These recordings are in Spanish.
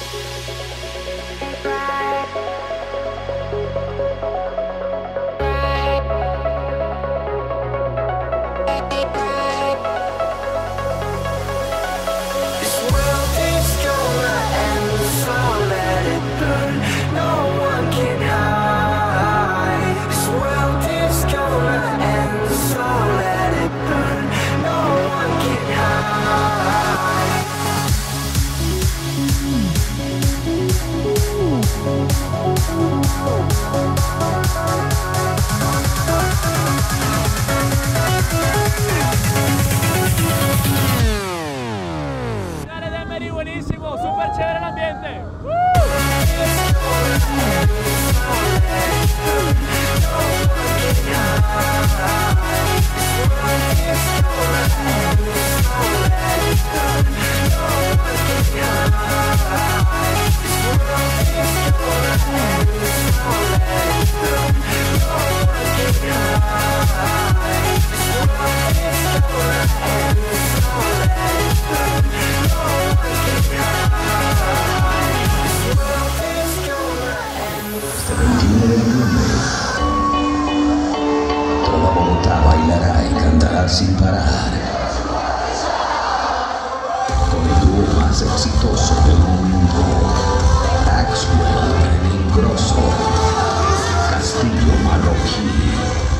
Buenísimo, súper chévere el ambiente. Toda Bogotá bailará y cantará sin parar. Con el dúo más exitoso del mundo, Axwell, el Ingrosso, Castillo Marroquí.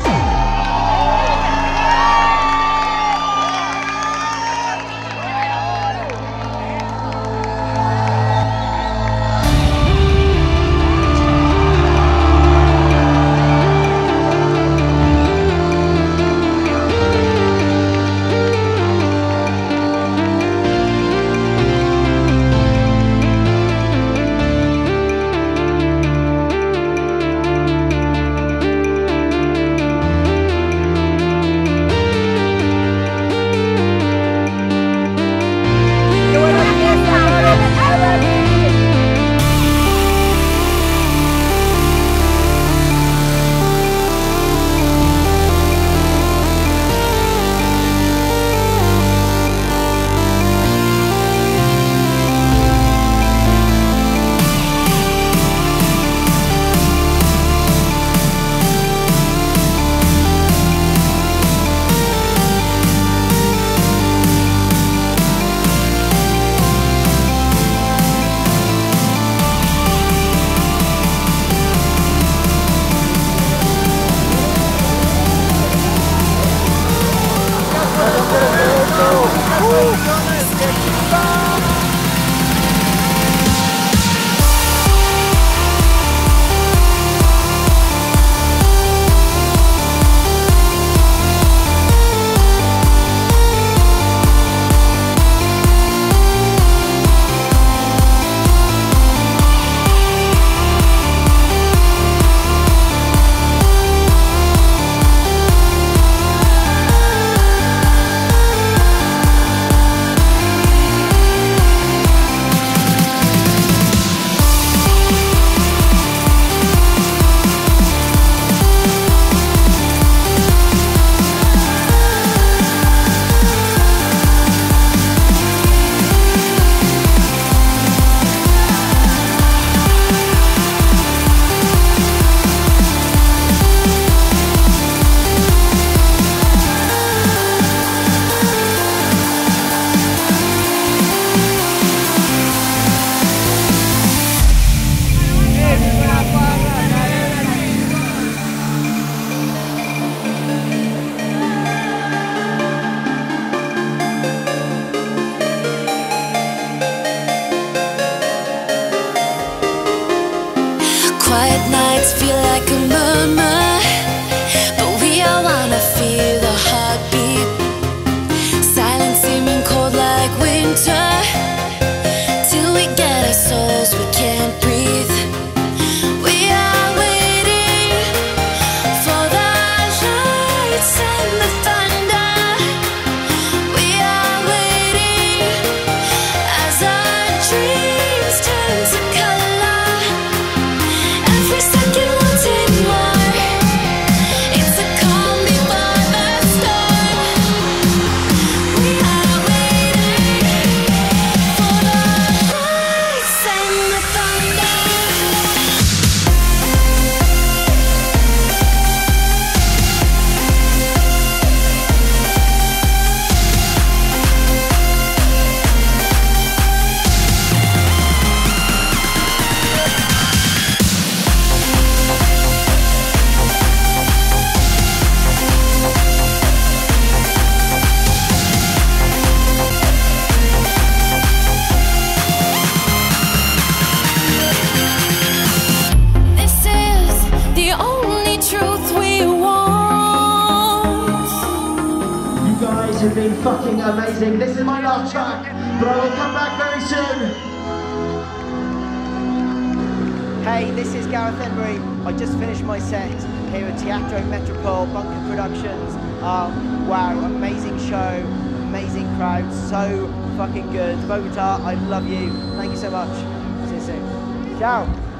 Quiet nights feel like a murmur, but we all wanna feel the heartbeat. Silence seeming cold like winter, till we get our souls, we can't breathe. We are waiting for the lights and the thunder. We are waiting as our dreams turn to color. Every second wanting more. been fucking amazing. This is my last track, but I will come back very soon. Hey, this is Gareth Embry. I just finished my set here at Teatro Metropole, Bunker Productions. Wow, amazing show, amazing crowd, so fucking good. Bogota, I love you. Thank you so much. See you soon. Ciao.